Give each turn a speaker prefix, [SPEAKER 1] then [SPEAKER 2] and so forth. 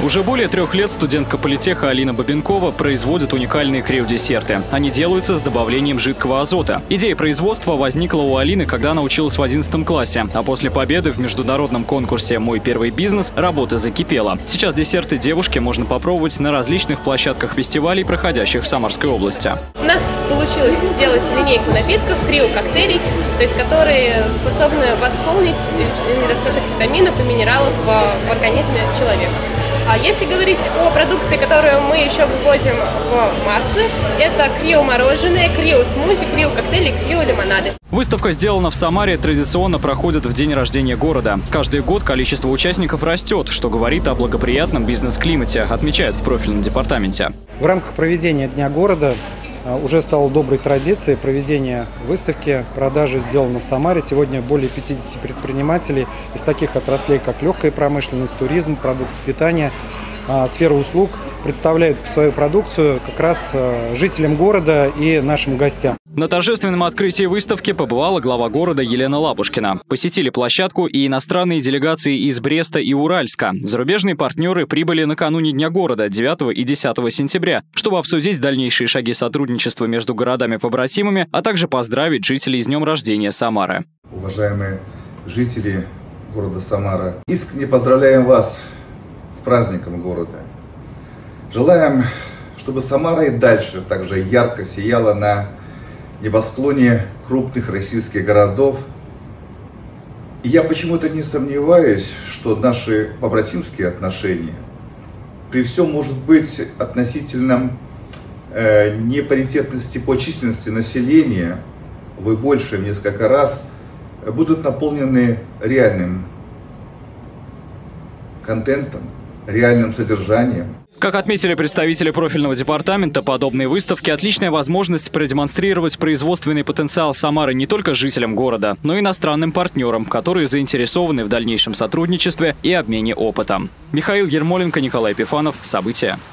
[SPEAKER 1] Уже более 3 лет студентка политеха Алина Бабенкова производит уникальные криодесерты. Они делаются с добавлением жидкого азота. Идея производства возникла у Алины, когда она училась в 11 классе. А после победы в международном конкурсе «Мой первый бизнес» работа закипела. Сейчас десерты девушки можно попробовать на различных площадках фестивалей, проходящих в Самарской области.
[SPEAKER 2] У нас получилось сделать линейку напитков, крио-коктейлей, то есть которые способны восполнить недостаток витаминов и минералов в организме человека. А если говорить о продукции, которую мы еще выводим в массы, это крио-мороженое, крио-смузи, крио-коктейли, крио-лимонады.
[SPEAKER 1] Выставка «Сделано в Самаре» традиционно проходит в день рождения города. Каждый год количество участников растет, что говорит о благоприятном бизнес-климате, отмечают в профильном департаменте.
[SPEAKER 3] В рамках проведения Дня города уже стало доброй традицией проведения выставки «Продажи сделано в Самаре». Сегодня более 50 предпринимателей из таких отраслей, как легкая промышленность, туризм, продукты питания, сфера услуг представляют свою продукцию как раз жителям города и нашим гостям.
[SPEAKER 1] На торжественном открытии выставки побывала глава города Елена Лапушкина. Посетили площадку и иностранные делегации из Бреста и Уральска. Зарубежные партнеры прибыли накануне Дня города 9 и 10 сентября, чтобы обсудить дальнейшие шаги сотрудничества между городами-побратимами, а также поздравить жителей с днем рождения Самары.
[SPEAKER 4] Уважаемые жители города Самара, искренне поздравляем вас с праздником города. Желаем, чтобы Самара и дальше также ярко сияла на небосклоне крупных российских городов. И я почему-то не сомневаюсь, что наши побратимские отношения, при всем, может быть, относительном непаритетности по численности населения, вы больше в несколько раз, будут наполнены реальным контентом, реальным содержанием.
[SPEAKER 1] Как отметили представители профильного департамента, подобные выставки – отличная возможность продемонстрировать производственный потенциал Самары не только жителям города, но и иностранным партнерам, которые заинтересованы в дальнейшем сотрудничестве и обмене опытом. Михаил Ермоленко, Николай Пифанов. События.